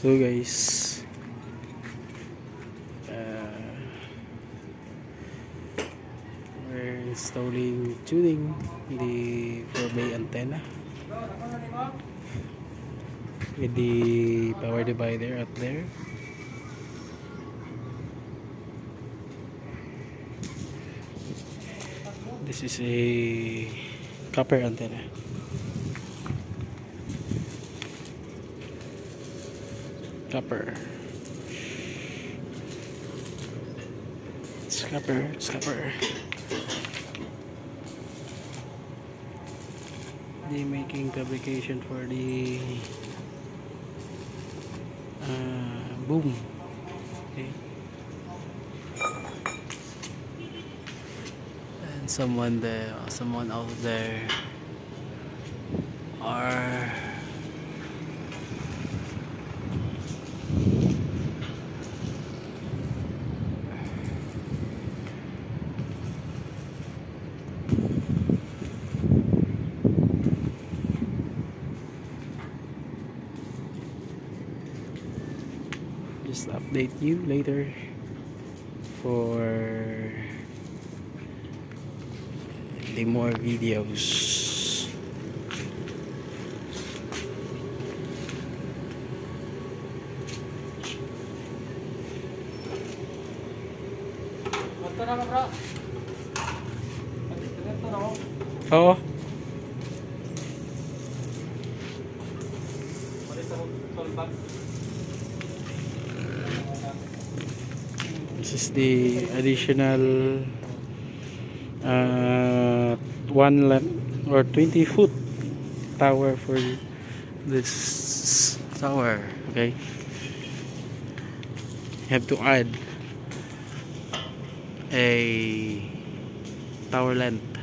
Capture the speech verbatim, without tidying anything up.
So guys, uh, we're installing tuning the four bay antenna with the power divider out there. This is a copper antenna. Copper. It's copper. It's copper. They making fabrication for the uh, boom. Okay. And someone there, someone out there are just update you later for the more videos. Oo. This is the additional uh, one lap or twenty foot tower for this tower. Okay, you have to add a tower length.